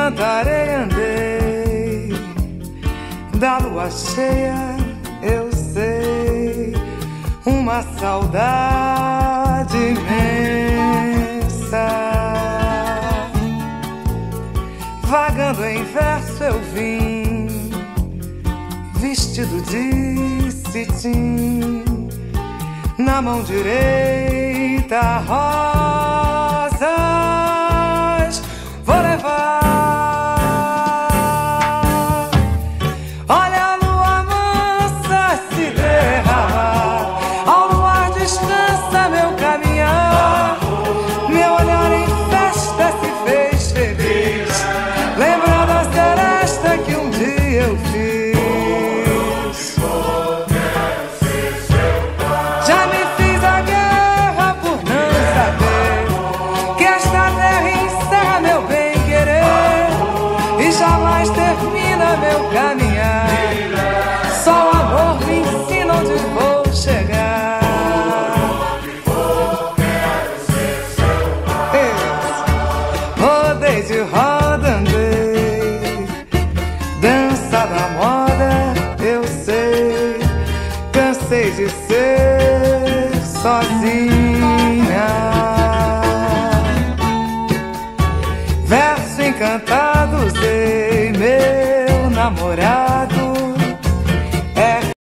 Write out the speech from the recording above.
cantarei, andei da lua cheia, eu sei, uma saudade imensa. Vagando em verso eu vim, vestido de cetim, na mão direita rosas vou levar. Olha a lua mansa se derramar, ao luar descansa meu caminhar. Meu olhar em festa se fez feliz, lembrando a seresta que um dia eu fiz. Já me fiz a guerra por não saber que esta terra encerra meu bem-querer e jamais termina meu caminhar. Só o amor me ensina onde vou chegar. Rodei de roda, andei, dança da moda, eu sei. Cansei de ser sozinha. Verso encantado usei, meu namorado.